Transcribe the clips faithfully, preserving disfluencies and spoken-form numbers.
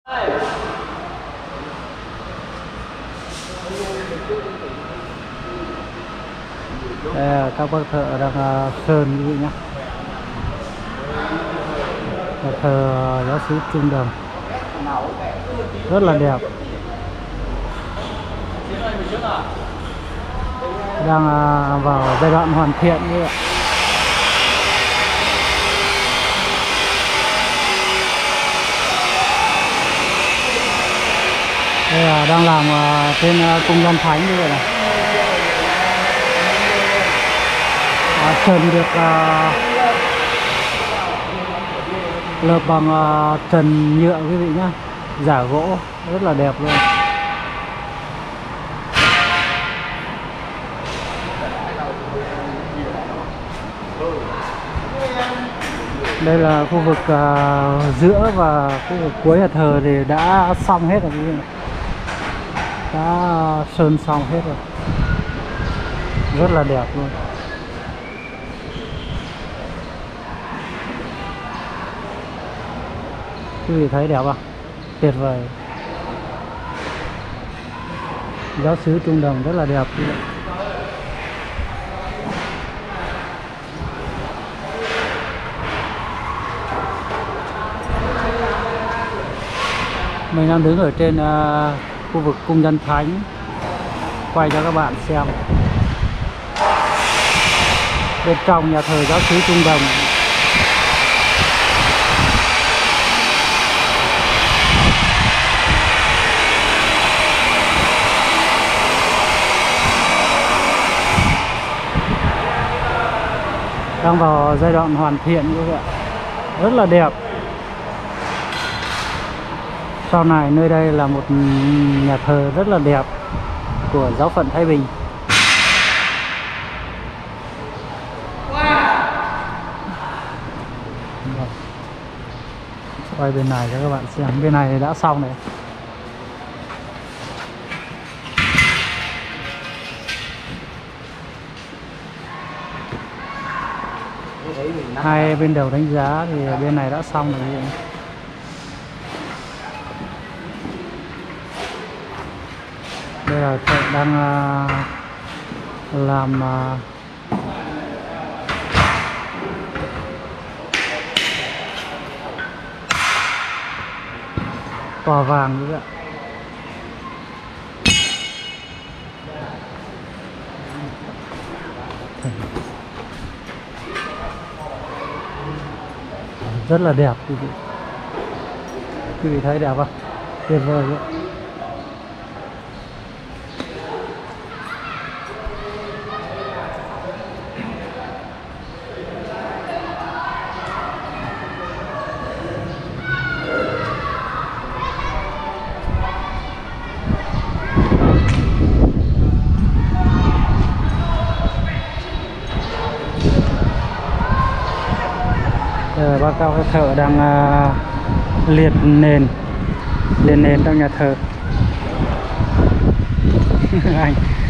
Đây là các bác thợ đang uh, sơn quý vị nhé. Nhà thờ giáo sứ Trung Đồng rất là đẹp, đang uh, vào giai đoạn hoàn thiện như vậy. Đây là đang làm uh, trên uh, cung Văn Thánh như vậy này. À, trần được uh, lợp bằng uh, trần nhựa quý vị nhá, giả gỗ rất là đẹp luôn. Đây là khu vực uh, giữa và khu vực cuối nhà thờ thì đã xong hết rồi quý vị, đã uh, sơn xong hết rồi, rất là đẹp luôn. Quý vị thấy đẹp không? Tuyệt vời. Giáo xứ Trung Đồng rất là đẹp. Mình đang đứng ở trên uh, khu vực cung Dân Thánh, quay cho các bạn xem. Bên trong nhà thờ giáo xứ Trung Đồng đang vào giai đoạn hoàn thiện như vậy, rất là đẹp. Sau này nơi đây là một nhà thờ rất là đẹp của giáo phận Thái Bình. Quay bên này cho các bạn xem, bên này thì đã xong này. Hai bên đầu đánh giá thì bên này đã xong rồi. Đây là thợ đang uh, làm uh, tòa vàng như vậy. Rất là đẹp quý vị. Quý vị thấy đẹp không? Tuyệt vời đấy. Đây, báo cáo các thợ đang uh, liệt nền liệt nền trong nhà thờ. Anh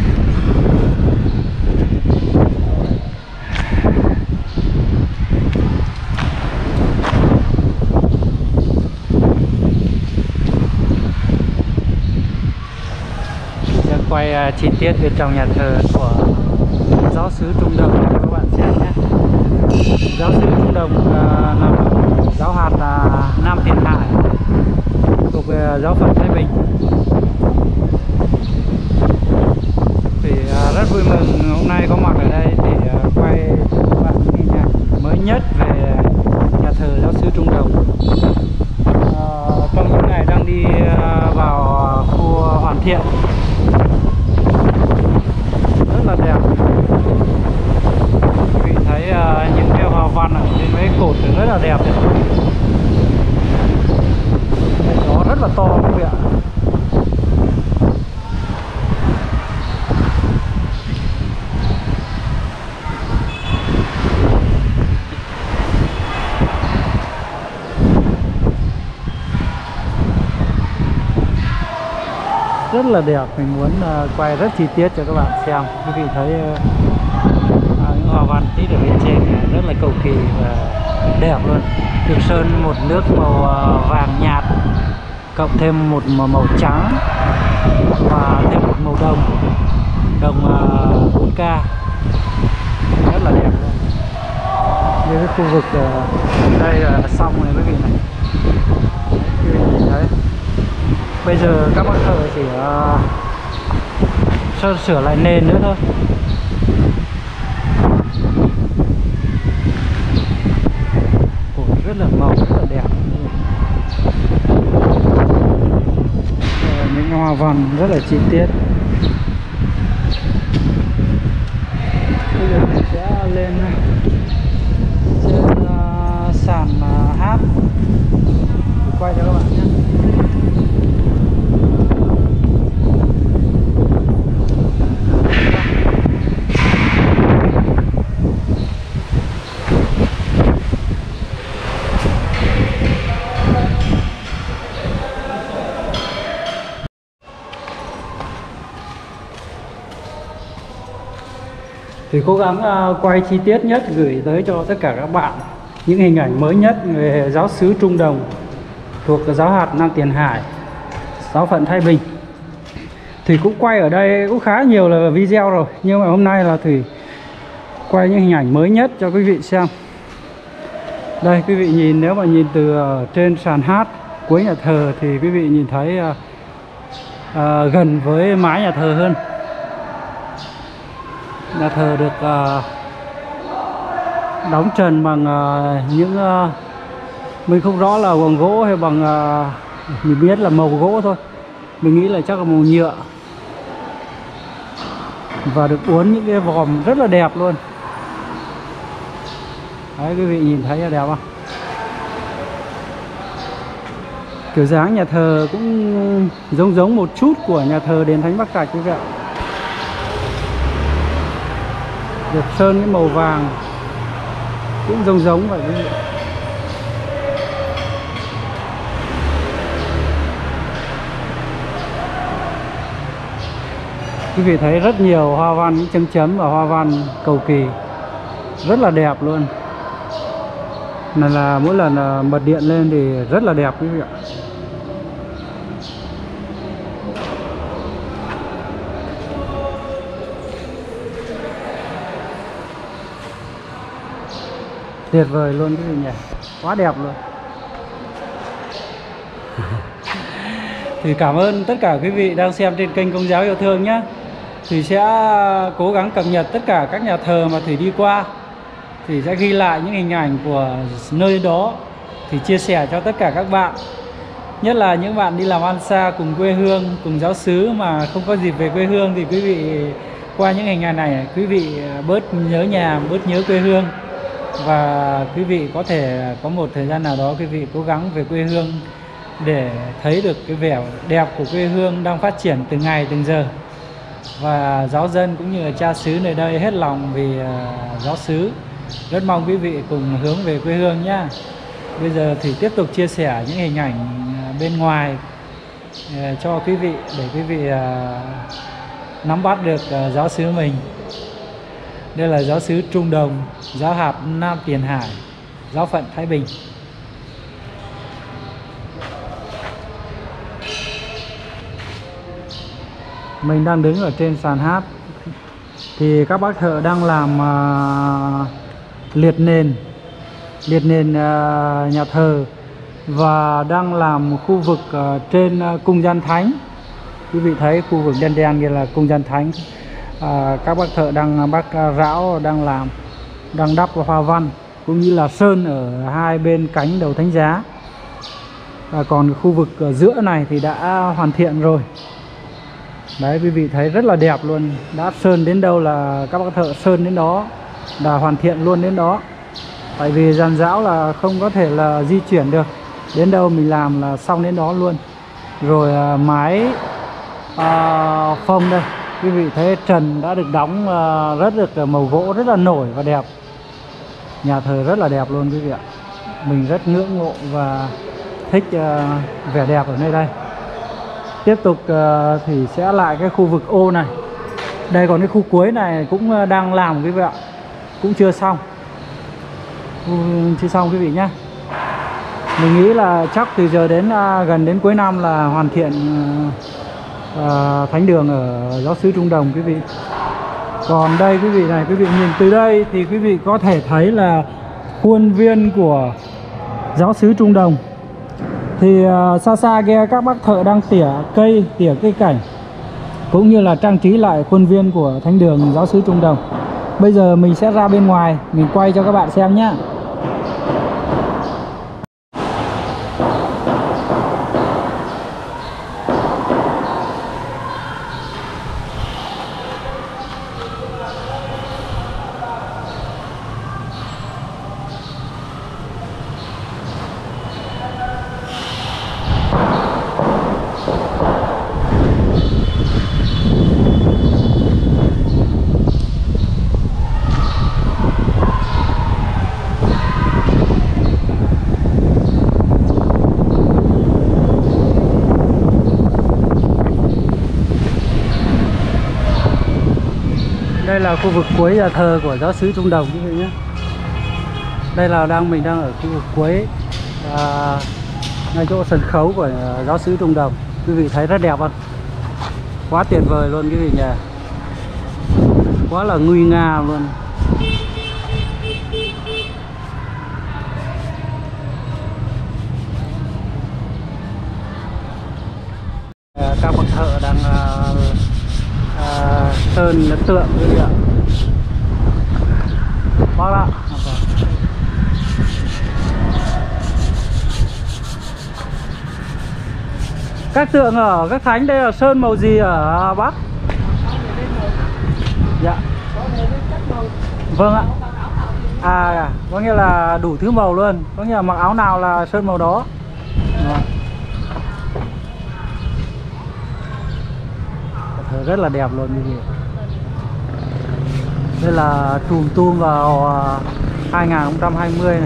sẽ quay uh, chi tiết bên trong nhà thờ của giáo xứ Trung Đồng cho các bạn xem nhé. Giáo xứ Trung Đồng uh, là giáo hạt uh, Nam Tiền Hải thuộc uh, giáo phận Thái Bình. Thì uh, rất vui mừng hôm nay có mặt ở đây để uh, quay cho các bạn ghi nhận mới nhất về nhà thờ giáo xứ Trung Đồng. Uh, trong những ngày đang đi uh, vào khu hoàn thiện, rất là đẹp. Quý vị thấy uh, những cái hoa văn ở trên mấy cột rất là đẹp đấy. Nó rất là to quý vị ạ. Rất là đẹp, mình muốn uh, quay rất chi tiết cho các bạn xem. Quý vị thấy uh, những hoa văn tí ở bên trên rất là cầu kỳ và đẹp luôn. Được sơn một nước màu uh, vàng nhạt, cộng thêm một màu trắng và thêm một màu đồng đồng uh, bốn K rất là đẹp luôn. Như cái khu vực uh, đây là xong này quý vị này, quý vị nhìn thấy. Bây giờ các bác thợ chỉ uh, sửa lại nền nữa thôi. Ủa, rất là màu, rất là đẹp. Những hoa văn rất là chi tiết. Bây giờ mình sẽ lên trên uh, sàn uh, hát để quay cho các bạn nhé. Thì cố gắng uh, quay chi tiết nhất, gửi tới cho tất cả các bạn những hình ảnh mới nhất về giáo xứ Trung Đồng thuộc giáo hạt Nam Tiền Hải, giáo phận Thái Bình. Thì cũng quay ở đây cũng khá nhiều là video rồi, nhưng mà hôm nay là Thủy quay những hình ảnh mới nhất cho quý vị xem. Đây quý vị nhìn, nếu mà nhìn từ uh, trên sàn hát cuối nhà thờ thì quý vị nhìn thấy uh, uh, gần với mái nhà thờ hơn. Nhà thờ được uh, đóng trần bằng uh, những uh, mình không rõ là bằng gỗ hay bằng uh, mình biết là màu gỗ thôi, mình nghĩ là chắc là màu nhựa, và được uốn những cái vòm rất là đẹp luôn. Đấy, quý vị nhìn thấy là đẹp không? Kiểu dáng nhà thờ cũng giống giống một chút của nhà thờ đền Thánh Bắc Trạch quý vị ạ. Được sơn cái màu vàng cũng giống giống vậy quý vị. Quý vị thấy rất nhiều hoa văn, những chấm chấm và hoa văn cầu kỳ rất là đẹp luôn. Này là mỗi lần bật điện lên thì rất là đẹp quý vị ạ. Tuyệt vời luôn quý vị nhỉ, quá đẹp luôn. Thì cảm ơn tất cả quý vị đang xem trên kênh Công Giáo Yêu Thương nhé. Thì sẽ cố gắng cập nhật tất cả các nhà thờ mà Thủy đi qua, thì sẽ ghi lại những hình ảnh của nơi đó, thì chia sẻ cho tất cả các bạn. Nhất là những bạn đi làm ăn xa cùng quê hương, cùng giáo xứ mà không có dịp về quê hương, thì quý vị qua những hình ảnh này, quý vị bớt nhớ nhà, bớt nhớ quê hương. Và quý vị có thể có một thời gian nào đó quý vị cố gắng về quê hương để thấy được cái vẻ đẹp của quê hương đang phát triển từng ngày từng giờ. Và giáo dân cũng như là cha xứ nơi đây hết lòng vì uh, giáo xứ. Rất mong quý vị cùng hướng về quê hương nhé. Bây giờ thì tiếp tục chia sẻ những hình ảnh bên ngoài uh, cho quý vị, để quý vị uh, nắm bắt được uh, giáo xứ mình. Đây là giáo xứ Trung Đồng, giáo hạt Nam Tiền Hải, giáo phận Thái Bình. Mình đang đứng ở trên sàn hát, thì các bác thợ đang làm uh, liệt nền, liệt nền uh, nhà thờ, và đang làm khu vực uh, trên uh, cung gian thánh. Quý vị thấy khu vực đen đen kia là cung gian thánh. À, các bác thợ đang bác rão đang làm, đang đắp hoa văn cũng như là sơn ở hai bên cánh đầu thánh giá. À, còn khu vực ở giữa này thì đã hoàn thiện rồi. Đấy, quý vị thấy rất là đẹp luôn. Đã sơn đến đâu là các bác thợ sơn đến đó, đã hoàn thiện luôn đến đó. Tại vì giàn giáo là không có thể là di chuyển được, đến đâu mình làm là xong đến đó luôn. Rồi à, mái à, phông đây, quý vị thấy trần đã được đóng uh, rất được màu gỗ rất là nổi và đẹp. Nhà thờ rất là đẹp luôn quý vị ạ. Mình rất ngưỡng mộ và thích uh, vẻ đẹp ở nơi đây. Tiếp tục uh, thì sẽ lại cái khu vực ô này. Đây còn cái khu cuối này cũng đang làm quý vị ạ, cũng chưa xong, chưa xong quý vị nhé. Mình nghĩ là chắc từ giờ đến uh, gần đến cuối năm là hoàn thiện uh, uh, thánh đường ở giáo xứ Trung Đồng quý vị. Còn đây quý vị này, quý vị nhìn từ đây thì quý vị có thể thấy là khuôn viên của giáo xứ Trung Đồng. Thì uh, xa xa kia các bác thợ đang tỉa cây, tỉa cây cảnh, cũng như là trang trí lại khuôn viên của thánh đường giáo xứ Trung Đồng. Bây giờ mình sẽ ra bên ngoài, mình quay cho các bạn xem nhé. Đây là khu vực cuối nhà thờ của giáo xứ Trung Đồng quý vị nhé. Đây là đang mình đang ở khu vực cuối, à, ngay chỗ sân khấu của giáo xứ Trung Đồng. Quý vị thấy rất đẹp không? Quá tuyệt vời luôn quý vị nhỉ. Quá là nguy nga luôn. À, các bậc thợ đang à, à, sơn tượng quý vị ạ. Bác ạ. Các tượng ở các thánh đây là sơn màu gì ở Bắc? Dạ. Vâng ạ. À, có nghĩa là đủ thứ màu luôn. Có nghĩa là mặc áo nào là sơn màu đó. Thờ rất là đẹp luôn như vậy. Đây là trùm tum vào hai nghìn không trăm hai mươi này.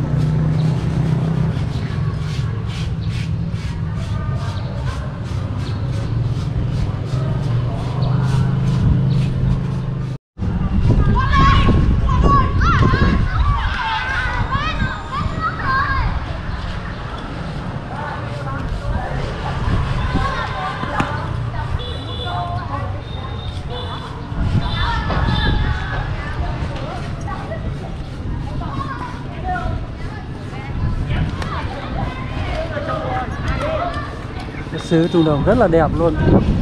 Xứ Trung Đồng rất là đẹp luôn.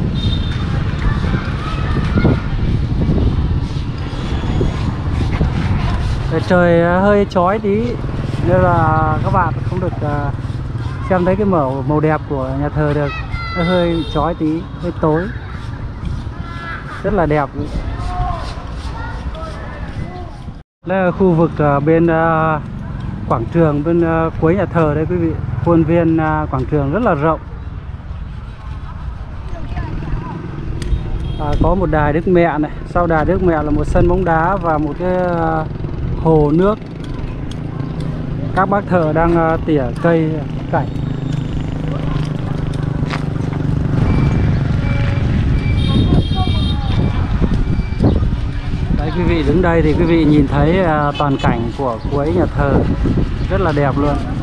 Trời hơi chói tí nên là các bạn không được uh, xem thấy cái màu màu đẹp của nhà thờ được. Nó hơi chói tí, hơi tối. Rất là đẹp. Đây là khu vực uh, bên uh, quảng trường, bên uh, cuối nhà thờ đây quý vị. Khuôn viên uh, quảng trường rất là rộng. À, có một đài Đức Mẹ này, sau đài Đức Mẹ là một sân bóng đá và một cái uh, hồ nước. Các bác thợ đang uh, tỉa cây cảnh. Đấy, quý vị đứng đây thì quý vị nhìn thấy uh, toàn cảnh của cuối nhà thờ rất là đẹp luôn.